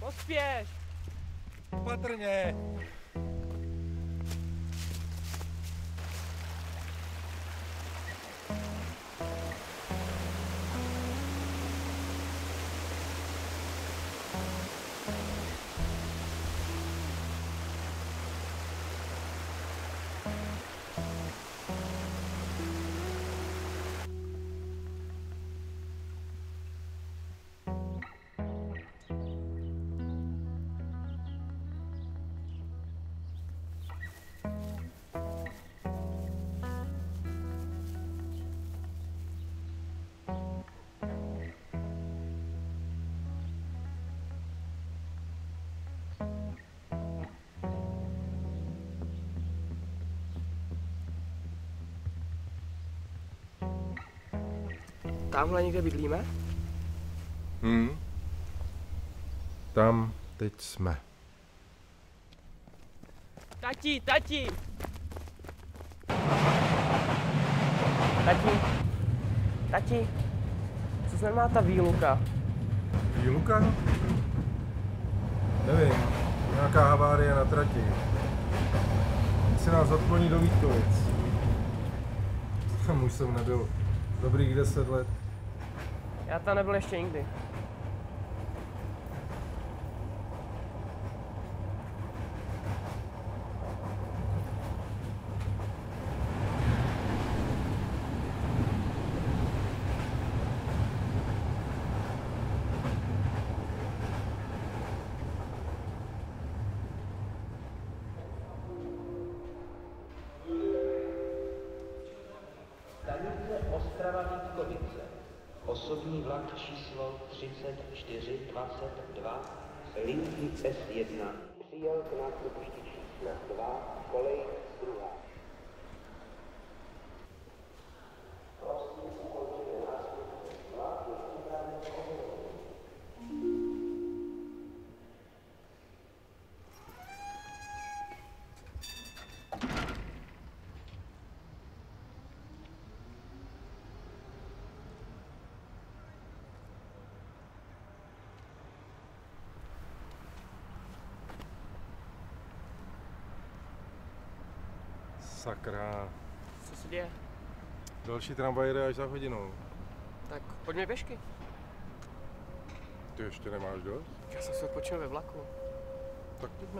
Pospěš! Patrně! Tamhle někde bydlíme? Tam teď jsme. Tati! Tati! Tati! Co znamená ta výluka? Výluka? Nevím, nějaká havárie na trati. Se nás odkloní do Vítkovic. Tam už jsem nebyl dobrých 10 let. Já tam nebyl ještě nikdy. Stanice Ostrava Vítkovice. Osobní vlak číslo 3422 linky S1 přijel k nástupišti číslo 2, kolej 2. Prosím, ukončete nástup. Vlak je připraven k odjezdu. Sakra. Co se děje? Další tramvaj jede až za hodinou. Tak pojďme pěšky. Ty ještě nemáš dost? Já jsem se odpočinul ve vlaku. Tak pojďme.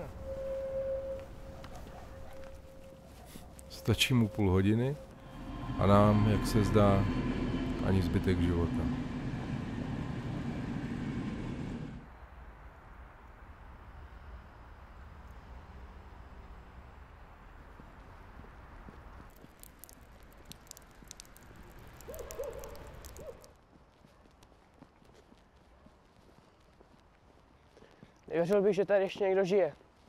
Stačí mu půl hodiny a nám, jak se zdá, ani zbytek života. Nevěřil bych, že tady ještě někdo žije.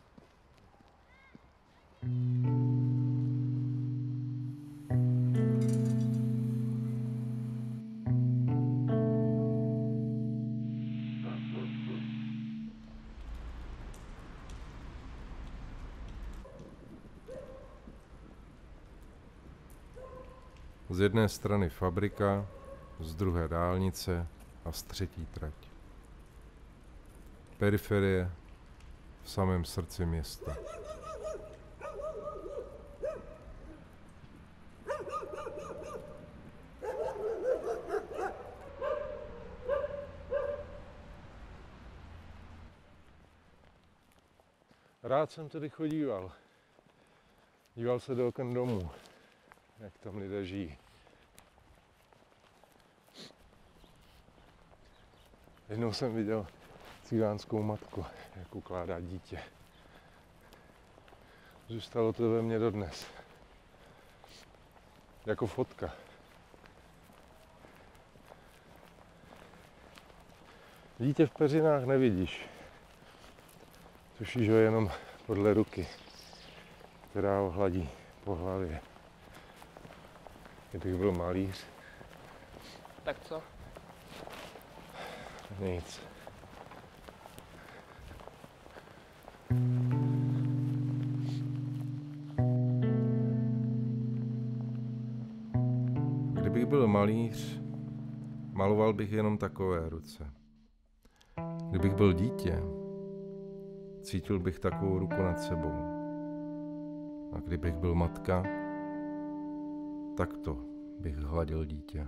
Z jedné strany fabrika, z druhé dálnice a z třetí trať. Periferie v samém srdci města. Rád jsem tady chodíval. Díval se do oken domů, jak tam lidé žijí. Jednou jsem viděl cigánskou matku, jak ukládá dítě. Zůstalo to ve mně dodnes. Jako fotka. Dítě v peřinách nevidíš. Tušíš ho jenom podle ruky, která ho hladí po hlavě. Kdybych byl malíř. Tak co? Nic. Kdybych byl malíř, maloval bych jenom takové ruce. Kdybych byl dítě, cítil bych takovou ruku nad sebou. A kdybych byl matka, takto bych hladil dítě.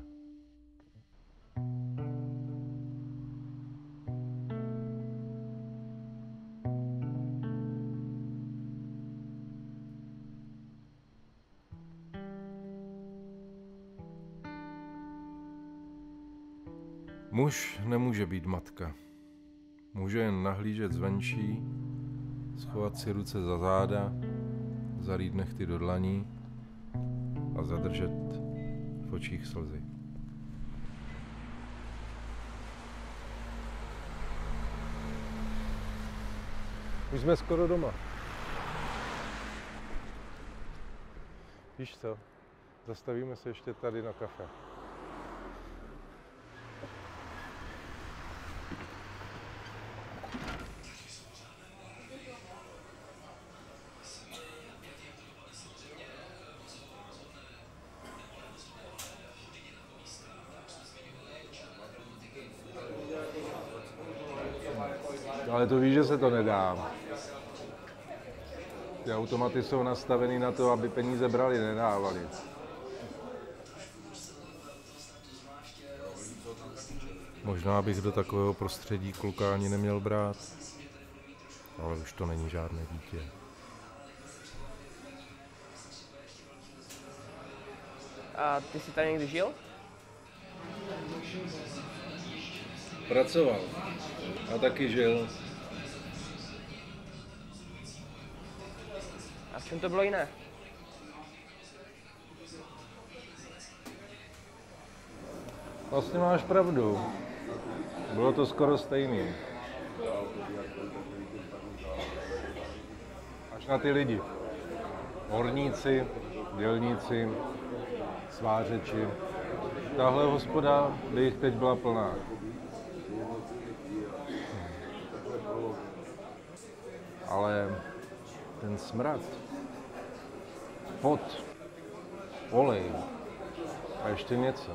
Muž nemůže být matka. Může jen nahlížet zvenčí, schovat si ruce za záda, zalít nehty do dlaní a zadržet v očích slzy. Už jsme skoro doma. Víš co? Zastavíme se ještě tady na kafe. Ale to víš, že se to nedá. Ty automaty jsou nastaveny na to, aby peníze brali, nedávali. Možná bych do takového prostředí kluka ani neměl brát, ale už to není žádné dítě. A ty jsi tady někdy žil? Pracoval a taky žil. A v čem to bylo jiné? Vlastně máš pravdu. Bylo to skoro stejný. Až na ty lidi. Horníci, dělníci, svářeči. Tahle hospoda by jich teď byla plná. Ale ten smrad, pot, olej a ještě něco.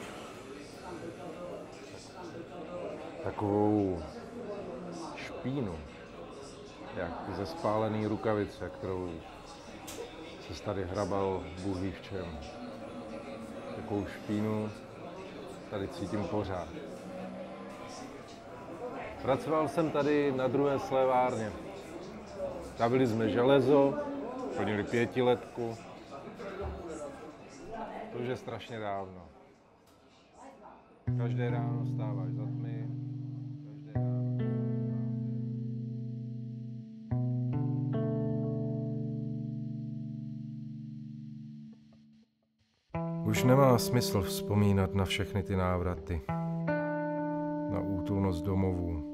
Takovou špínu, jak ze spálený rukavice, kterou se tady hrabal Bůh ví v čem. Takovou špínu tady cítím pořád. Pracoval jsem tady na druhé slévárně. Stavili jsme železo, plnili 5letku. To už je strašně dávno. Každé ráno vstáváš za tmy. Každé ráno Už nemá smysl vzpomínat na všechny ty návraty. Na útulnost domovů.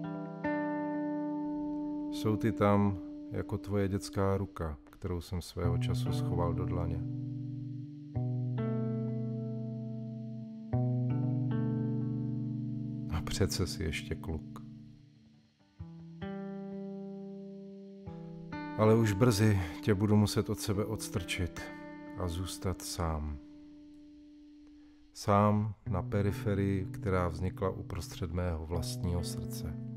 Jsou ty tam jako tvoje dětská ruka, kterou jsem svého času schoval do dlaně. A přece si ještě kluk. Ale už brzy tě budu muset od sebe odstrčit a zůstat sám. Sám na periferii, která vznikla uprostřed mého vlastního srdce.